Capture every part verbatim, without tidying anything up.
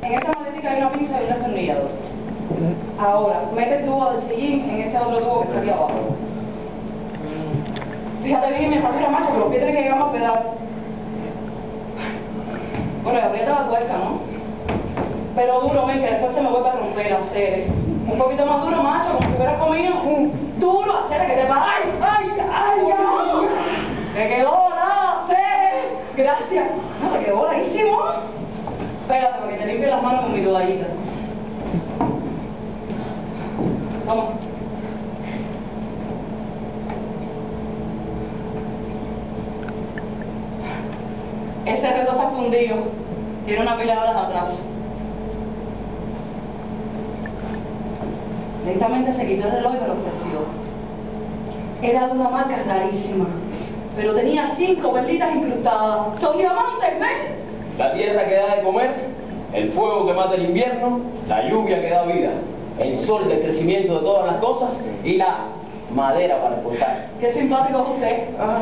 En esta maletica hay una pinza y un destornillador. Ahora, mete el tubo del sillín en este otro tubo que está aquí abajo. Fíjate bien y me pasa la marcha, que los pies tienen que llegar más pedal. Bueno, y aprieta la tuerca, ¿no? Pero duro, ven, que después se me vuelve a romper, hacer. Un poquito más duro, macho, como si hubieras comido. Duro, hacer, que te pasa. ¡Ay, ay, ay, ay! ¡Me quedó nada, hacer! Gracias. No, me quedó buenísimo. Espérate, para que te limpie las manos con mi toallita. Vamos. Este reto está fundido. Tiene una pila de horas atrás. Lentamente se quitó el reloj y me lo ofreció. Era de una marca rarísima, pero tenía cinco perlitas incrustadas. Son diamantes, ¿ves? La tierra que da de comer, el fuego que mata el invierno, la lluvia que da vida, el sol del crecimiento de todas las cosas y la madera para exportar. Qué simpático es usted. Ah.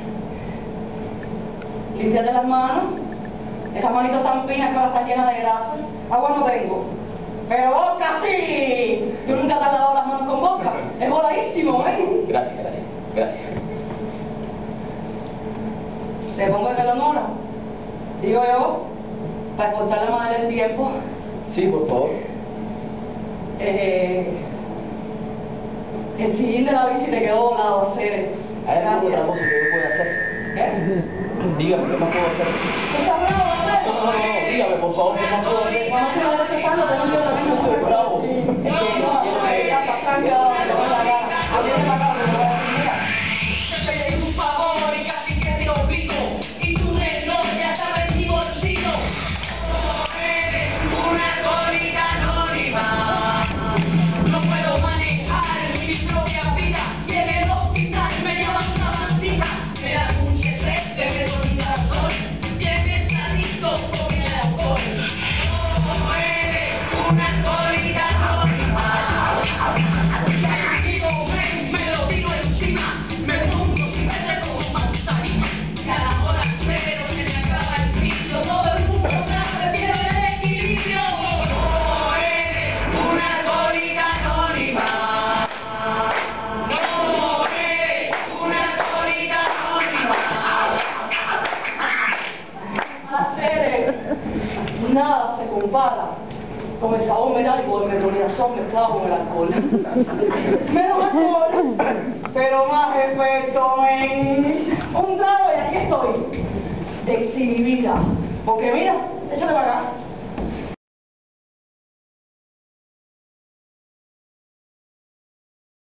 Límpiate las manos. Esas manitos tan finas que ahora están llenas de grasa. Agua no tengo. ¡Pero boca sí! Yo nunca te he lavado las manos con boca. Es voladísimo, ¿eh? Gracias, gracias, gracias. ¿Le pongo el reloj ahora? Digo yo, para cortar la madre del tiempo. Sí, por favor. Eh, el sillín de la bici te quedó volado, hacer. ¿Hay alguna otra cosa que yo pueda hacer? ¿Eh? Dígame, ¿qué más puedo hacer? ¿Estás bravo, No, no, no, no, dígame, por favor, ¿qué más puedo hacer? Cuando te vas rechazando, te no quiero también, no estoy bravo. Es que no, ya está tranquilo, te voy a la cara. A mí me la cara, me voy a decir, mira. Te pedí un favor y casi que te obligo. Y tu reloj ya estaba en mi bolsillo. Eres una alcohólica anónima. No puedo manejar mi propia vida. Y en el hospital me llaman una bandita. Me dan un secreto de desorientación. Tienes adicto con el alcohol. No eres una alcohólica anónima. Digo, ven, me lo tiro encima. Me pongo sin meter como manzanilla. Cada hora cero se me acaba el brillo. Todo el mundo sabe, pierde el equilibrio. No eres una alcohólica anónima. No eres una alcohólica anónima. Hacer nada se compara con el sabor metálico del metronidazol mezclado con el alcohol. Menos alcohol, pero más efecto, men. Un trago y aquí estoy, desinhibida. Porque mira, échate para acá.